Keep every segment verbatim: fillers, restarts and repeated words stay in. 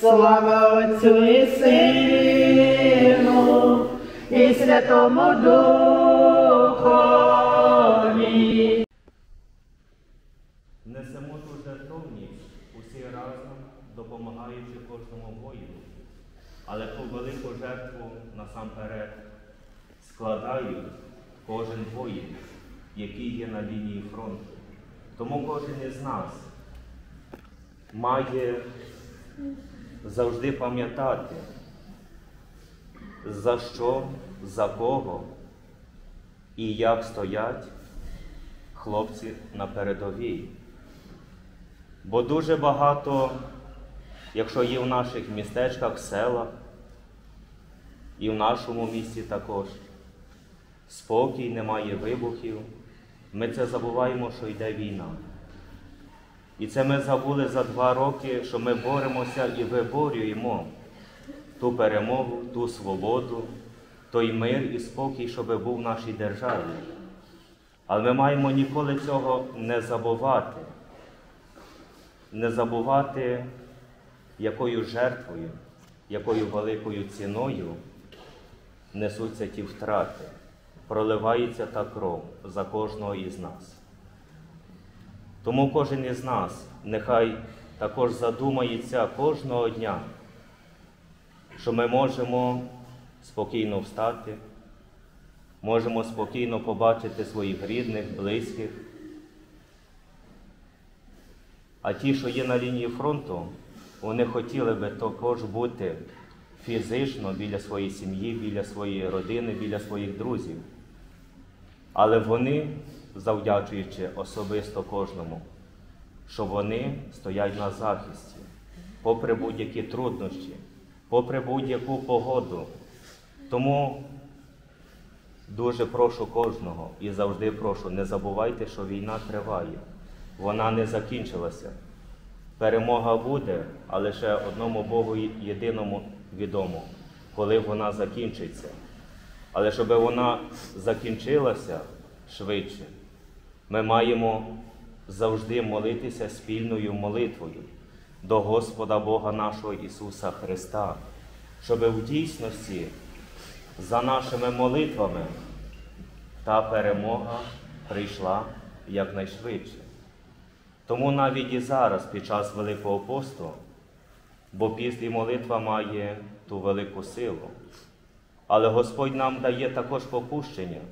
Слава Отцю і Сину, і Святому Духові. Несемо ту жертовність усі разом, допомагаючи кожному воїну, але ту велику жертву насамперед складають кожен воїн, який є на лінії фронту. Тому кожен із нас має завжди пам'ятати, за що, за кого і як стоять хлопці на передовій. Бо дуже багато, якщо є в наших містечках, селах, і в нашому місті також, спокій, немає вибухів, ми це забуваємо, що йде війна. І це ми забули за два роки, що ми боремося і виборюємо ту перемогу, ту свободу, той мир і спокій, щоб був в нашій державі. Але ми маємо ніколи цього не забувати. Не забувати, якою жертвою, якою великою ціною несуться ті втрати, проливається та кров за кожного із нас. Тому кожен із нас нехай також задумається кожного дня, що ми можемо спокійно встати, можемо спокійно побачити своїх рідних, близьких. А ті, що є на лінії фронту, вони хотіли би також бути фізично біля своєї сім'ї, біля своєї родини, біля своїх друзів. Але вони, завдячуючи особисто кожному, що вони стоять на захисті, попри будь-які труднощі, попри будь-яку погоду. Тому дуже прошу кожного і завжди прошу, не забувайте, що війна триває. Вона не закінчилася. Перемога буде, а лише одному Богу єдиному відомо, коли вона закінчиться. Але щоб вона закінчилася швидше, ми маємо завжди молитися спільною молитвою до Господа Бога нашого Ісуса Христа, щоб в дійсності за нашими молитвами та перемога прийшла якнайшвидше. Тому навіть і зараз, під час Великого посту, бо піст і молитва має ту велику силу, але Господь нам дає також попущення,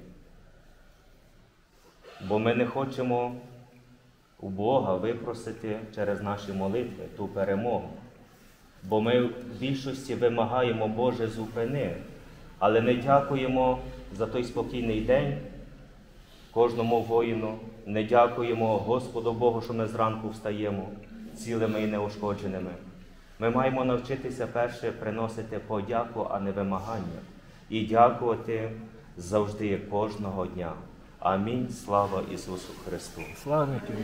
бо ми не хочемо у Бога випросити через наші молитви ту перемогу. Бо ми в більшості вимагаємо, Боже, зупини, але не дякуємо за той спокійний день кожному воїну, не дякуємо Господу Богу, що ми зранку встаємо цілими і неушкодженими. Ми маємо навчитися перше приносити подяку, а не вимагання. І дякувати завжди, кожного дня. Амінь. Слава Ісусу Христу! Слава Тобі!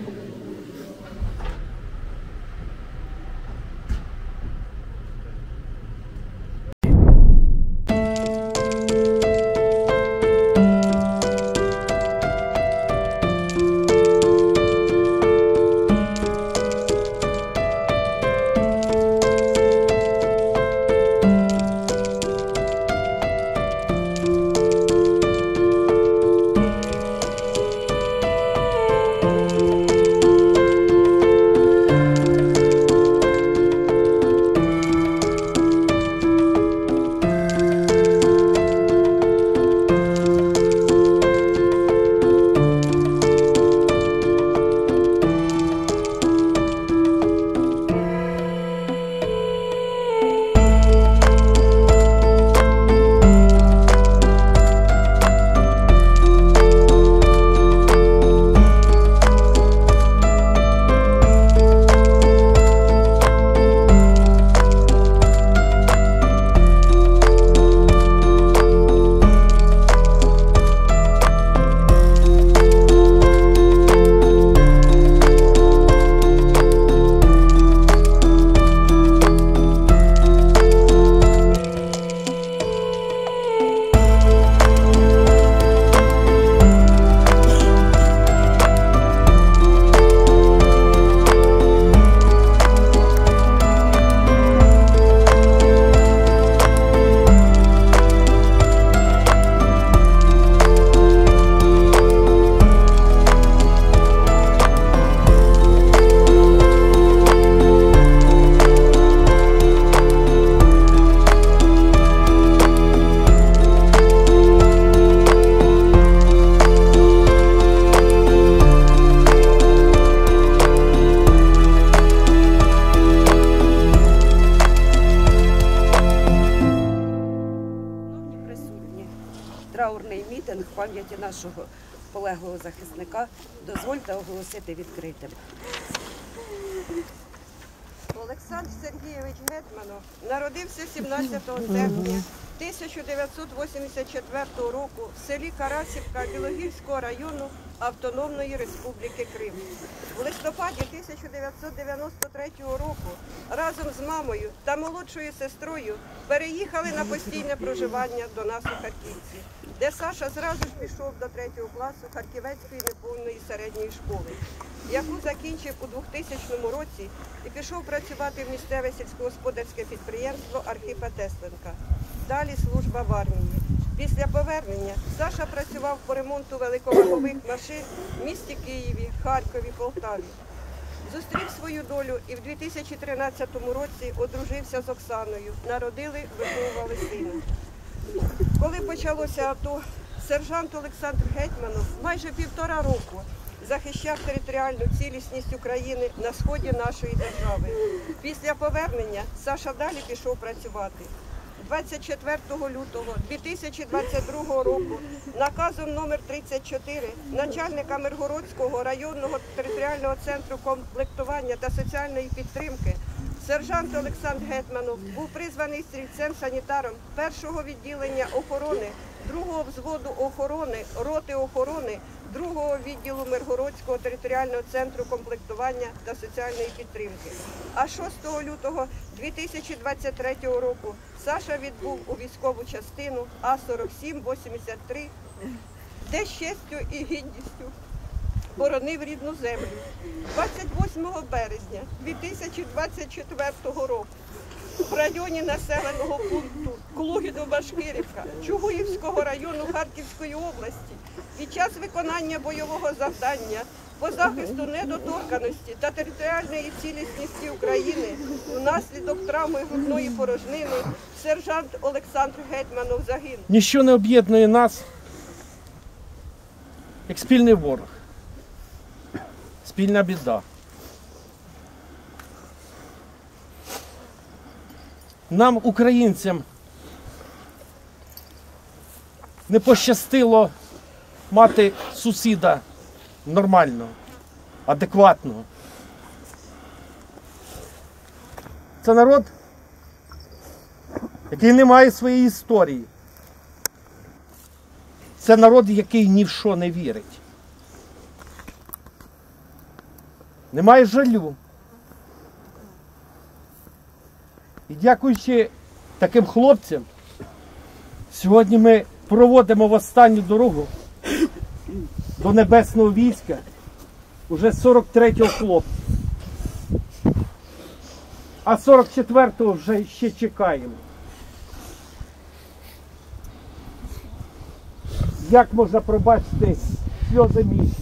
мітинг в пам'яті нашого полеглого захисника дозвольте оголосити відкритим. Олександр Сергійович Гетьманов народився сімнадцятого серпня тисяча дев'ятсот вісімдесят четвертого року в селі Карасівка Білогірського району Автономної Республіки Крим. У листопаді тисяча дев'ятсот дев'яносто третього року разом з мамою та молодшою сестрою переїхали на постійне проживання до нас у Харківці, де Саша зразу ж пішов до третього класу Харківецької неповної середньої школи, яку закінчив у двохтисячному році і пішов працювати в місцеве сільськогосподарське підприємство Архипа Тесленка. Далі служба в армії. Після повернення Саша працював по ремонту великовагових машин в місті Києві, Харкові, Полтаві. Зустрів свою долю і в дві тисячі тринадцятому році одружився з Оксаною. Народили, виховували сина. Коли почалося АТО, сержант Олександр Гетьманов майже півтора року захищав територіальну цілісність України на сході нашої держави. Після повернення Саша далі пішов працювати. двадцять четвертого лютого дві тисячі двадцять другого року наказом номер тридцять чотири начальника Миргородського районного територіального центру комплектування та соціальної підтримки сержант Олександр Гетьманов був призваний стрільцем-санітаром першого відділення охорони, другого взводу охорони, роти охорони, другого відділу Миргородського територіального центру комплектування та соціальної підтримки. А шостого лютого дві тисячі двадцять третього року Саша відбув у військову частину А сорок сім вісімдесят три, де з честю і гідністю боронив рідну землю. двадцять восьмого березня дві тисячі двадцять четвертого року в районі населеного пункту Клугіно-Башкирівка Чугуївського району Харківської області під час виконання бойового завдання по захисту недоторканості та територіальної цілісності України внаслідок травми грудної порожнини сержант Олександр Гетьманов загинув. Ніщо не об'єднує нас, як спільний ворог, спільна біда. Нам, українцям, не пощастило мати сусіда нормального, адекватного. Це народ, який не має своєї історії. Це народ, який ні в що не вірить. Немає жалю. І дякуючи таким хлопцям, сьогодні ми проводимо в останню дорогу до Небесного війська уже сорок третього хлопця. А сорок четвертого вже ще чекаємо. Як можна пробачити сльози місяць?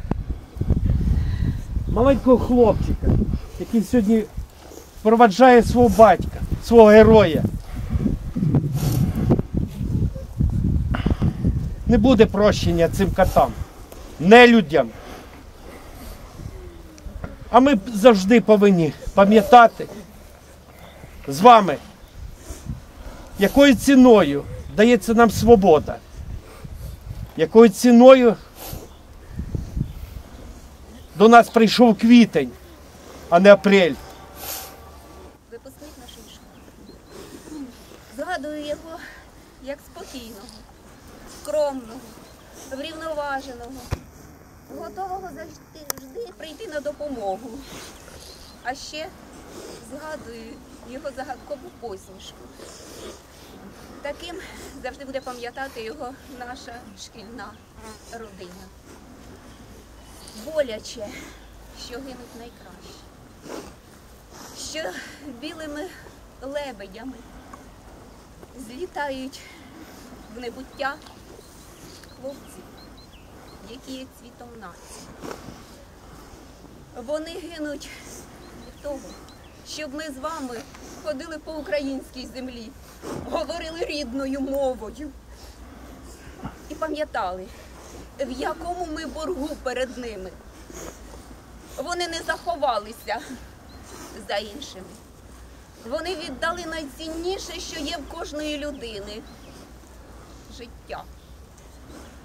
Маленького хлопчика, який сьогодні проваджає свого батька, свого героя. Не буде прощення цим котам, нелюдям. А ми завжди повинні пам'ятати з вами, якою ціною дається нам свобода, якою ціною до нас прийшов квітень, а не апрель. Випускник нашої школи. Згадую його як спокійного, скромного, врівноваженого, готового завжди прийти на допомогу. А ще згадую його загадкову посмішку. Таким завжди буде пам'ятати його наша шкільна родина. Боляче, що гинуть найкраще, що білими лебедями злітають в небуття хлопці, які є цвітом нації. Вони гинуть від того, щоб ми з вами ходили по українській землі, говорили рідною мовою і пам'ятали, в якому ми боргу перед ними. Вони не заховалися за іншими. Вони віддали найцінніше, що є в кожної людини – життя.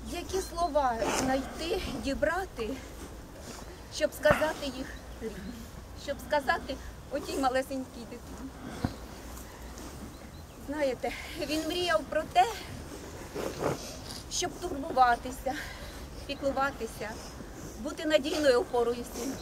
Які слова знайти, дібрати, щоб сказати їх рідні, щоб сказати отій малесенькій дитині. Знаєте, він мріяв про те, щоб турбуватися, піклуватися, бути надійною опорою сім'ї,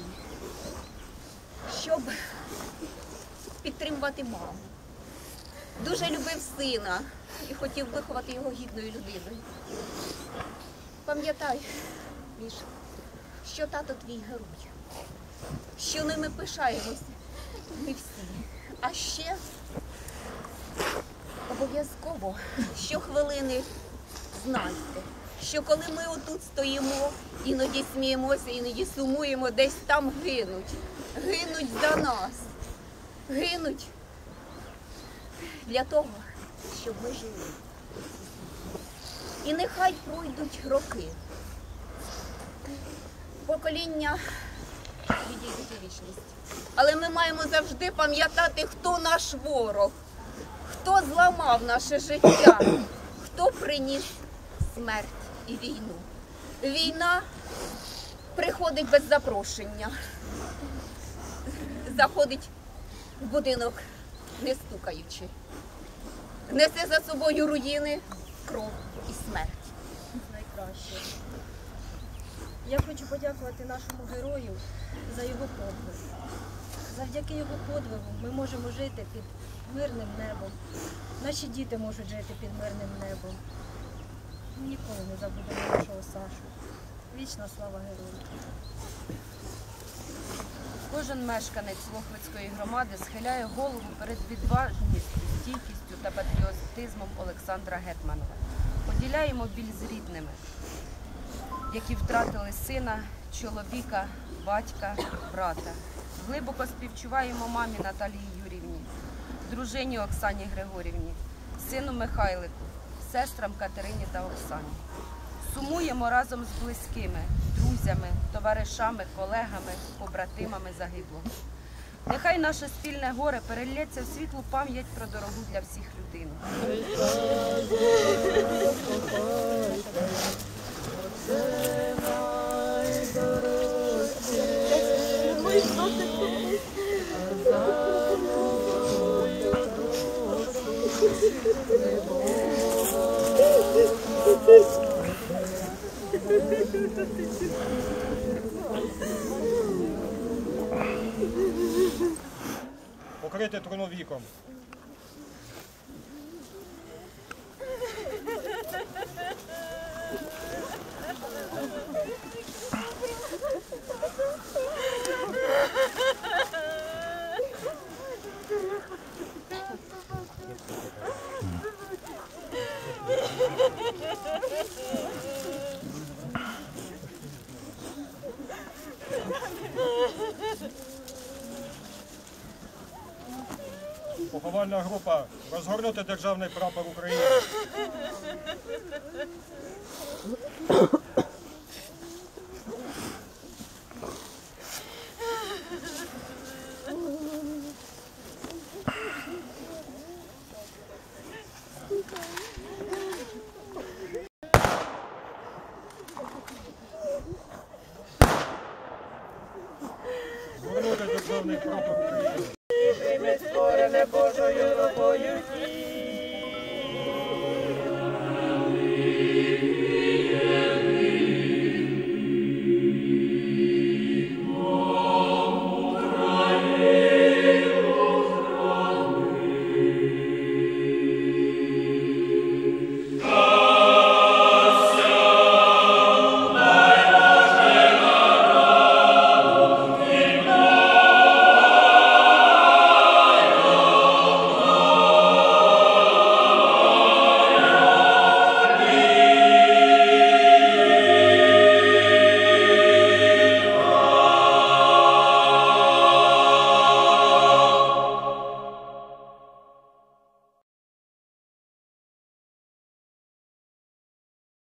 щоб підтримувати маму. Дуже любив сина і хотів виховати його гідною людиною. Пам'ятай, Міша, що тато твій герой, що ними пишаємося ми всі. А ще обов'язково щохвилини знайте, що коли ми отут стоїмо, іноді сміємося, іноді сумуємо, десь там гинуть. Гинуть за нас. Гинуть для того, щоб ми жили. І нехай пройдуть роки. Покоління відійдуть у вічність. Але ми маємо завжди пам'ятати, хто наш ворог, хто зламав наше життя, хто приніс смерть і війну. Війна приходить без запрошення, заходить в будинок, не стукаючи. Несе за собою руїни, кров і смерть. Найкраще. Я хочу подякувати нашому герою за його подвиг. Завдяки його подвигу ми можемо жити під мирним небом. Наші діти можуть жити під мирним небом. Ми ніколи не забудемо нашого Сашу. Вічна слава герою. Кожен мешканець Лохвицької громади схиляє голову перед відважністю, стійкістю та патріотизмом Олександра Гетманова. Поділяємо біль з рідними, які втратили сина, чоловіка, батька, брата. Глибоко співчуваємо мамі Наталії Юрівні, дружині Оксані Григорівні, сину Михайлику, сестрам Катерині та Оксані. Сумуємо разом з близькими, друзями, товаришами, колегами, побратимами загиблого. Нехай наше спільне горе перельється в світлу пам'ять про дорогу для всіх людину. Покрити труновіком. Поховальна група. Розгорнути державний прапор України.